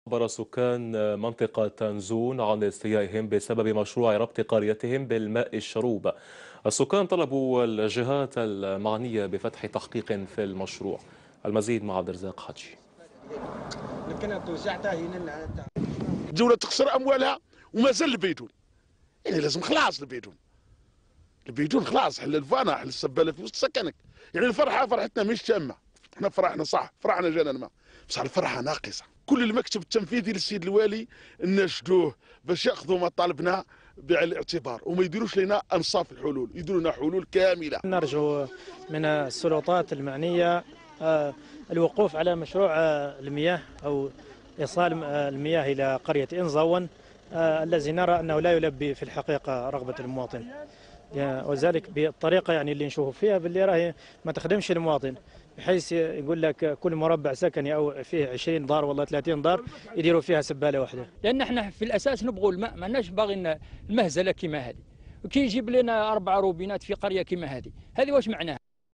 عبر سكان منطقة تنزون عن استيائهم بسبب مشروع ربط قريتهم بالماء الشروب. السكان طلبوا الجهات المعنية بفتح تحقيق في المشروع. المزيد مع عبد الرزاق حجي. الدولة تخسر أموالها وما زال البيدون، يعني لازم خلاص البيدون خلاص، حل الفانا حل السبالة في وسط سكنك. يعني الفرحة فرحتنا مش تامة، احنا فرحنا صح، فرحنا جانا الماء، بس الفرحة ناقصة. كل المكتب التنفيذي للسيد الوالي ناشدوه باش ياخذوا مطالبنا بعين الاعتبار وما يديروش لنا انصاف الحلول، يديروا لنا حلول كاملة. نرجو من السلطات المعنية الوقوف على مشروع المياه أو إيصال المياه إلى قرية إنزون الذي نرى أنه لا يلبي في الحقيقة رغبة المواطن، وذلك بالطريقة يعني اللي نشوف فيها باللي راهي ما تخدمش المواطن، بحيث يقول لك كل مربع سكني أو فيه 20 دار ولا 30 دار يديروا فيها سبالة واحدة. لأن احنا في الأساس نبغوا الماء، ما لناش باغي المهزلة كما هذه، وكي يجيب لنا 4 روبينات في قرية كما هذه واش معناها؟